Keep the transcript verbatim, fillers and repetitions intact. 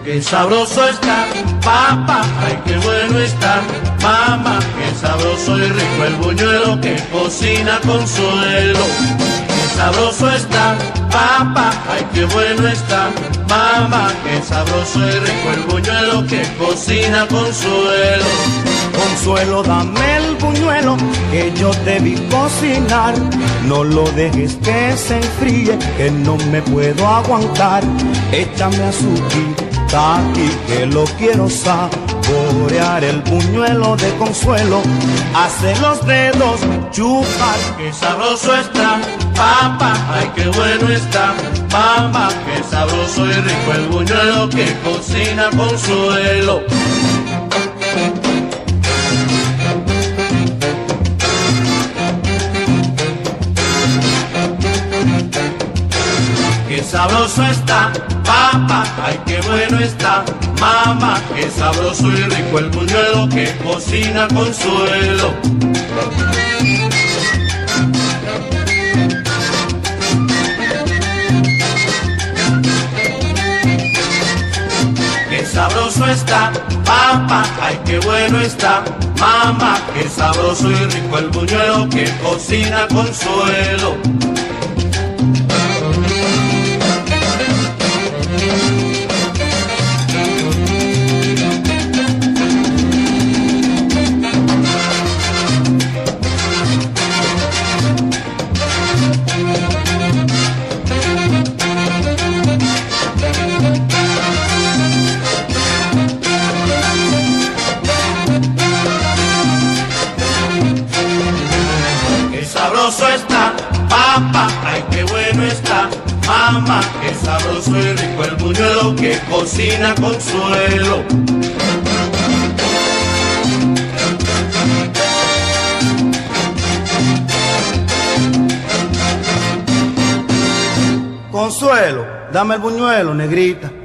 qué sabroso está, papá, ay, qué bueno está, mamá, qué sabroso y rico el buñuelo que cocina Consuelo. Qué sabroso está, papá, ay, qué bueno está, mamá, qué sabroso y rico el buñuelo que cocina Consuelo. Consuelo, dame el buñuelo que yo te vi cocinar. No lo dejes que se enfríe, que no me puedo aguantar. Échame azuquita aquí que lo quiero saborear. El buñuelo de Consuelo hace los dedos chupar. Qué sabroso está, papá, ay, qué bueno está, mamá, qué sabroso y rico el buñuelo que cocina Consuelo. Qué sabroso está, papá, ay, qué bueno está, mamá, qué sabroso y rico el buñuelo que cocina Consuelo. Qué sabroso está, papá, ay, qué bueno está, mamá, qué sabroso y rico el buñuelo que cocina Consuelo. Sabroso está, papá, ay, qué bueno está, mamá, qué sabroso y rico el buñuelo que cocina Consuelo. Consuelo, dame el buñuelo, negrita.